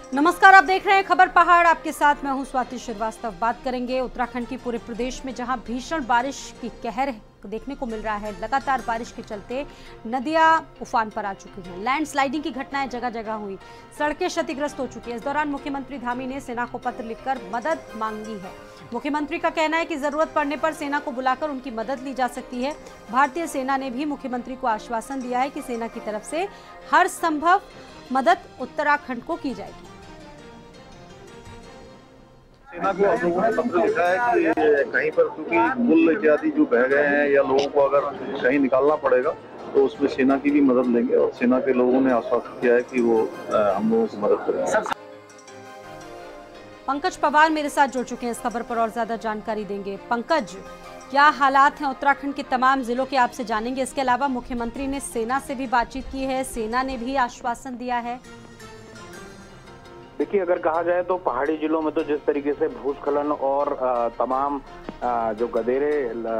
नमस्कार, आप देख रहे हैं खबर पहाड़। आपके साथ मैं हूं स्वाति श्रीवास्तव। बात करेंगे उत्तराखंड की पूरे प्रदेश में जहां भीषण बारिश की कहर देखने को मिल रहा है। लगातार बारिश के चलते नदियां उफान पर आ चुकी हैं। लैंडस्लाइडिंग की घटनाएं जगह जगह हुई, सड़कें क्षतिग्रस्त हो चुकी हैं। इस दौरान मुख्यमंत्री धामी ने सेना को पत्र लिखकर मदद मांगी है। मुख्यमंत्री का कहना है कि जरूरत पड़ने पर सेना को बुलाकर उनकी मदद ली जा सकती है। भारतीय सेना ने भी मुख्यमंत्री को आश्वासन दिया है कि सेना की तरफ से हर संभव मदद उत्तराखंड को की जाएगी। सेना को हम लोगों ने पत्र लिखा है कि कहीं पर क्योंकि पुल इत्यादि जो बह गए हैं या लोगों को अगर कहीं निकालना पड़ेगा तो उसमें सेना की भी मदद लेंगे और सेना के लोगों ने आश्वासन किया है कि वो हम लोगों की मदद करेंगे। पंकज पवार मेरे साथ जुड़ चुके हैं इस खबर पर और ज्यादा जानकारी देंगे। पंकज, क्या हालात हैं उत्तराखंड के तमाम जिलों के, आपसे जानेंगे। इसके अलावा मुख्यमंत्री ने सेना से भी बातचीत की है, सेना ने भी आश्वासन दिया है। देखिए, अगर कहा जाए तो पहाड़ी जिलों में तो जिस तरीके से भूस्खलन और तमाम जो गदेरे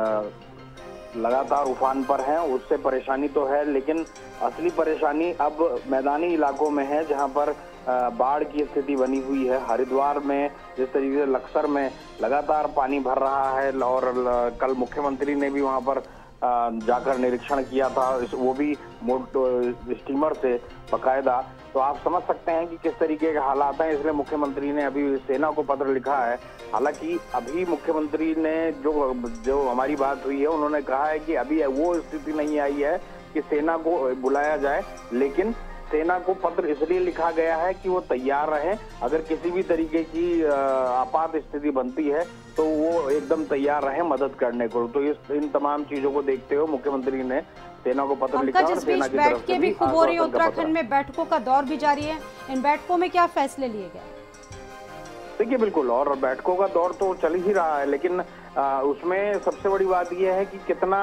लगातार उफान पर हैं, उससे परेशानी तो है, लेकिन असली परेशानी अब मैदानी इलाकों में है जहां पर बाढ़ की स्थिति बनी हुई है। हरिद्वार में जिस तरीके से लक्सर में लगातार पानी भर रहा है और कल मुख्यमंत्री ने भी वहां पर जाकर निरीक्षण किया था, वो भी स्टीमर से बाकायदा। तो आप समझ सकते हैं कि किस तरीके के हालात हैं, इसलिए मुख्यमंत्री ने अभी सेना को पत्र लिखा है। हालांकि अभी मुख्यमंत्री ने जो हमारी बात हुई है, उन्होंने कहा है कि अभी वो स्थिति नहीं आई है कि सेना को बुलाया जाए, लेकिन सेना को पत्र इसलिए लिखा गया है कि वो तैयार रहे। अगर किसी भी तरीके की आपात स्थिति बनती है तो वो एकदम तैयार रहे मदद करने को। तो इन तमाम चीजों को देखते हुए मुख्यमंत्री ने सेना को पत्र लिखा और सेना की तरफ से भी खूब हो रही है। उत्तराखंड में बैठकों का दौर भी जारी है, इन बैठकों में क्या फैसले लिए गए? देखिए, बिल्कुल, और बैठकों का दौर तो चल ही रहा है, लेकिन उसमें सबसे बड़ी बात यह है कि कितना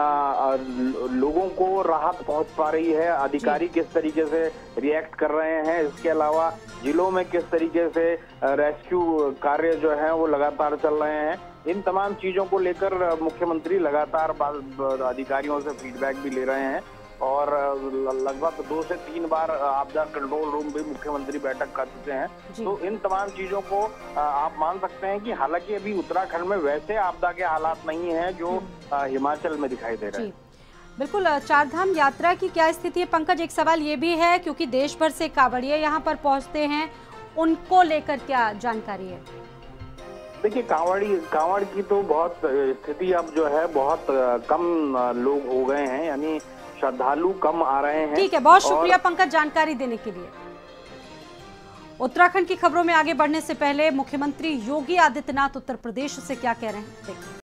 लोगों को राहत पहुंच पा रही है, अधिकारी किस तरीके से रिएक्ट कर रहे हैं, इसके अलावा जिलों में किस तरीके से रेस्क्यू कार्य जो है वो लगातार चल रहे हैं। इन तमाम चीजों को लेकर मुख्यमंत्री लगातार अधिकारियों से फीडबैक भी ले रहे हैं और लगभग 2 से 3 बार आपदा कंट्रोल रूम भी मुख्यमंत्री बैठक कर चुके हैं। तो इन तमाम चीजों को आप मान सकते हैं कि हालांकि अभी उत्तराखंड में वैसे आपदा के हालात नहीं हैं जो हिमाचल में दिखाई दे रहे हैं। बिल्कुल, चारधाम यात्रा की क्या स्थिति है पंकज? एक सवाल ये भी है क्योंकि देश भर से कांवड़िये यहाँ पर पहुँचते हैं, उनको लेकर क्या जानकारी है? देखिए, कांवड़ की तो बहुत स्थिति अब जो है बहुत कम लोग हो गए हैं, यानी श्रद्धालु कम आ रहे हैं। ठीक है, बहुत शुक्रिया पंकज जानकारी देने के लिए। उत्तराखंड की खबरों में आगे बढ़ने से पहले मुख्यमंत्री योगी आदित्यनाथ उत्तर प्रदेश से क्या कह रहे हैं देखिए।